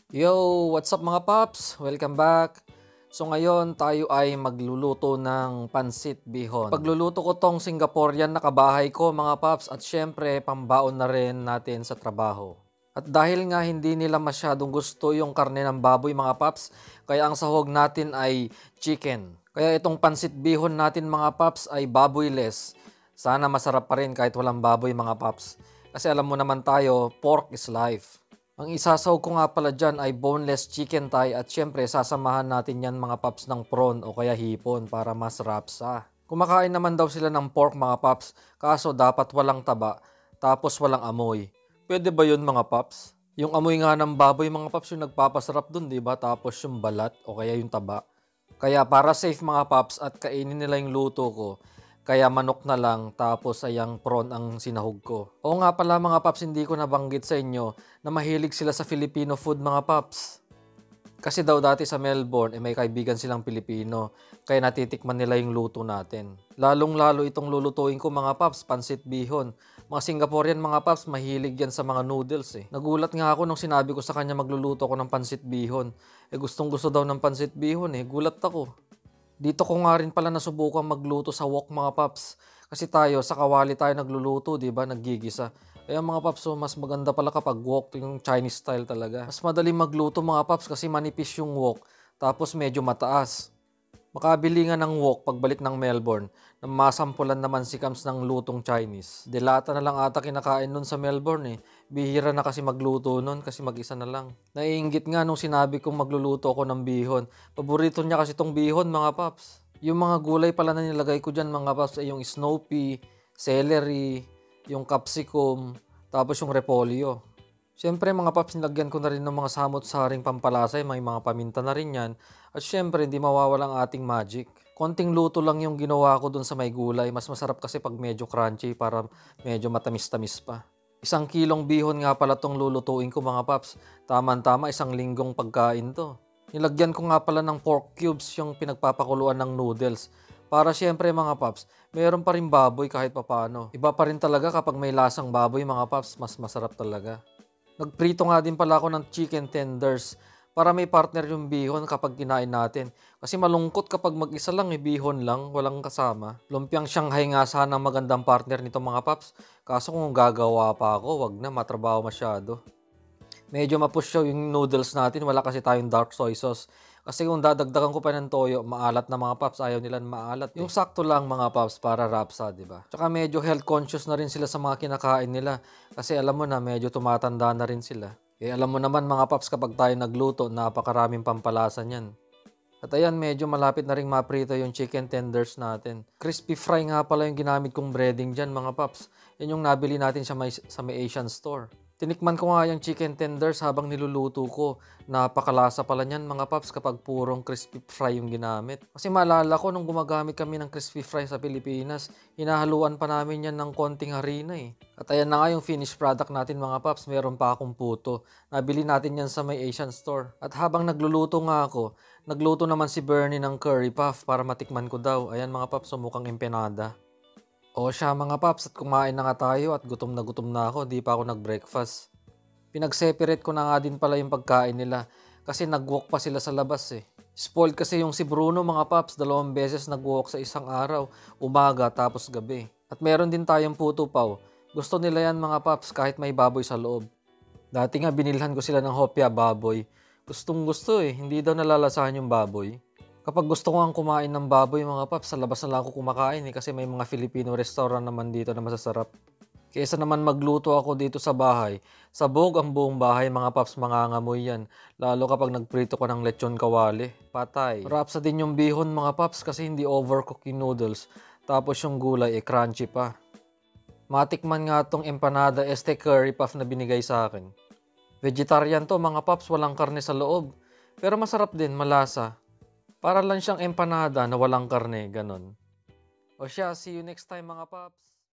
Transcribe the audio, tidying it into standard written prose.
Yo, what's up mga paps? Welcome back. So ngayon tayo ay magluluto ng pansit bihon. Pagluluto ko tong Singaporean na kabahay ko mga paps at syempre pambaon na rin natin sa trabaho. At dahil nga hindi nila masyadong gusto yung karne ng baboy mga paps, kaya ang sahog natin ay chicken. Kaya itong pansit bihon natin mga paps ay baboyless. Sana masarap pa rin kahit walang baboy mga paps. Kasi alam mo naman tayo, pork is life. Ang isasaw ko nga pala dyan ay boneless chicken thigh at syempre sasamahan natin yan mga paps ng prawn o kaya hipon para mas rapsa. Kumakain naman daw sila ng pork mga paps, kaso dapat walang taba, tapos walang amoy. Pwede ba yun mga paps? Yung amoy nga ng baboy mga paps yung nagpapasarap dun, di ba? Tapos yung balat o kaya yung taba. Kaya para safe mga paps at kainin nila yung luto ko, kaya manok na lang tapos ayang prawn ang sinahog ko. Oo nga pala mga paps, hindi ko nabanggit sa inyo na mahilig sila sa Filipino food mga paps. Kasi daw dati sa Melbourne, may kaibigan silang Pilipino, kaya natitikman nila yung luto natin. Lalong-lalo itong lulutuin ko mga paps, pansit bihon. Mga Singaporean mga paps, mahilig yan sa mga noodles eh. Nagulat nga ako nung sinabi ko sa kanya magluluto ko ng pansit bihon. Gustong gusto daw ng pansit bihon eh, gulat ako. Dito ko nga rin pala nasubukan magluto sa wok mga paps. Kasi tayo, sa kawali tayo nagluluto, di ba? Naggigisa. Kaya mga paps, so mas maganda pala kapag wok, yung Chinese style talaga. Mas madali magluto mga paps kasi manipis yung wok, tapos medyo mataas. Makabili nga ng wok pagbalik ng Melbourne na masampulan naman si Kams ng lutong Chinese. Delata na lang ata kinakain nun sa Melbourne eh. Bihira na kasi magluto nun kasi mag-isa na lang. Naiinggit nga nung sinabi kong magluluto ako ng bihon. Paborito niya kasi tong bihon mga paps. Yung mga gulay pala na nilagay ko dyan mga paps ay yung snow pea, celery, yung capsicum, tapos yung repolyo. Siyempre mga paps, nilagyan ko na rin ng mga samot-saring pampalasa, may mga paminta na rin yan. At siyempre, hindi mawawala ang ating magic. Konting luto lang yung ginawa ko dun sa may gulay. Mas masarap kasi pag medyo crunchy para medyo matamis-tamis pa. 1 kilong bihon nga pala tong lulutuin ko mga paps. Tama-tama, 1 linggong pagkain to. Nilagyan ko nga pala ng pork cubes yung pinagpapakuluan ng noodles. Para siyempre mga paps, mayroon pa rin baboy kahit papano. Iba pa rin talaga kapag may lasang baboy mga paps, mas masarap talaga. Nagprito nga din pala ako ng chicken tenders para may partner yung bihon kapag kinain natin. Kasi malungkot kapag mag-isa lang, bihon lang, walang kasama. Lumpiang Shanghai nga sana ang magandang partner nito mga paps. Kaso kung gagawa pa ako, wag na, matrabaho masyado. Medyo mapusyaw yung noodles natin, wala kasi tayong dark soy sauce. Kasi kung dadagdagan ko pa ng toyo, maalat na mga paps, ayaw nila maalat. Yung sakto lang mga paps para rapsa, di ba? Tsaka medyo health conscious na rin sila sa mga kinakain nila. Kasi alam mo na, medyo tumatanda na rin sila. Alam mo naman mga paps, kapag tayo nagluto, napakaraming pampalasa niyan. At ayan, medyo malapit na ring maprito yung chicken tenders natin. Crispy fry nga pala yung ginamit kong breading dyan mga paps. Yan yung nabili natin sa may Asian store. Tinikman ko nga yung chicken tenders habang niluluto ko. Napakalasa pala niyan mga paps kapag purong crispy fry yung ginamit. Kasi maalala ko nung gumagamit kami ng crispy fry sa Pilipinas, hinahaluan pa namin yan ng konting harina eh. At ayan na nga yung finished product natin mga paps, meron pa akong puto. Nabili natin yan sa may Asian store. At habang nagluluto nga ako, nagluto naman si Bernie ng curry puff para matikman ko daw. Ayan mga paps, mukhang empanada. O siya mga paps, at kumain na nga tayo at gutom na ako, di pa ako nag-breakfast. Pinag-separate ko na nga din pala yung pagkain nila kasi nag-walk pa sila sa labas eh. Spoiled kasi yung si Bruno mga paps, 2 beses nag-walk sa isang araw, umaga tapos gabi. At meron din tayong puto paw. Gusto nila yan mga paps kahit may baboy sa loob. Dati nga binilhan ko sila ng hopya baboy. Gustong gusto eh, hindi daw nalalasahan yung baboy. Kapag gusto ko ang kumain ng baboy mga paps, sa labas na lang ako kumakain kasi may mga Filipino restaurant naman dito na masasarap. Kaysa naman magluto ako dito sa bahay, sabog ang buong bahay mga paps, mangangamoy yan. Lalo kapag nagprito ko ng lechon kawali, patay. Rapsa din yung bihon mga paps kasi hindi overcooked yung noodles. Tapos yung gulay crunchy pa. Matikman nga tong empanada curry puff na binigay sa akin. Vegetarian to mga paps, walang karne sa loob. Pero masarap din, malasa. Para lang siyang empanada na walang karne, ganon. O siya, see you next time mga paps.